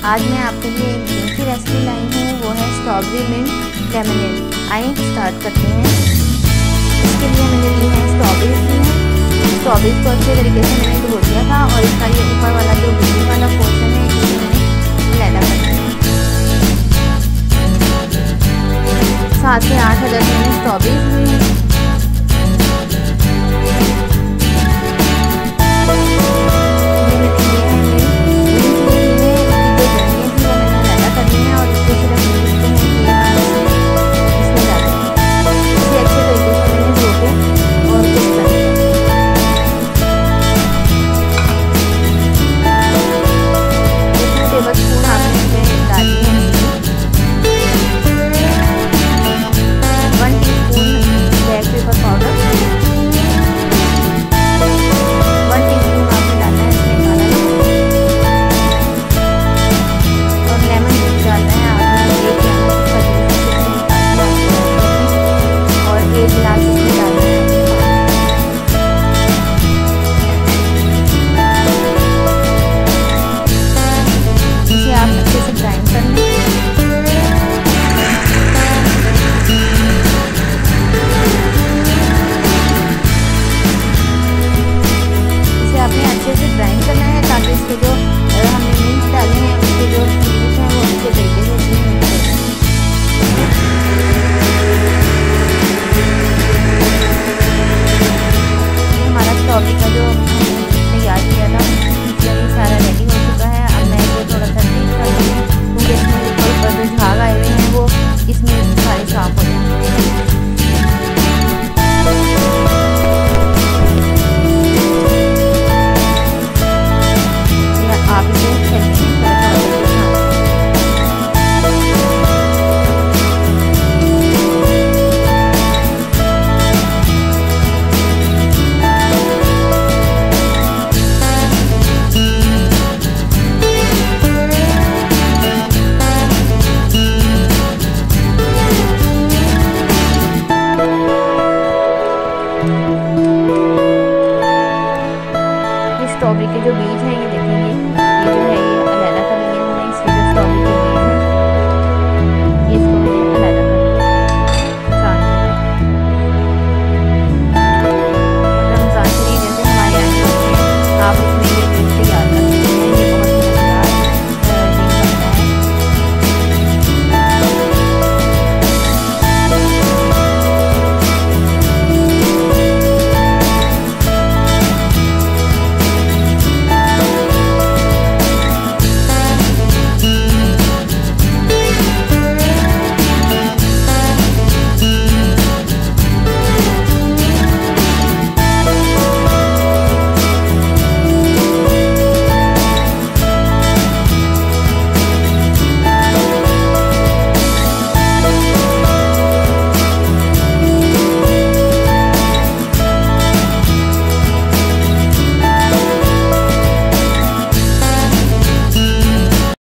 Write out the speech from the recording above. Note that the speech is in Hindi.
आज मैं आपके लिए एक दूसरी रेसिपी लाई हूँ, वो है स्ट्रॉबेरी मिंट लेमनेड। आइए स्टार्ट करते हैं। इसके लिए मैंने ली है स्ट्रॉबेरीज को अच्छे तरीके से मैंने धो दिया था और इसका ये ऊपर वाला जो ग्रीन वाला पोर्शन है इसे मैंने लैदा कर दिया। 7 से 8 अदर मैंने स्ट्रॉबेरीज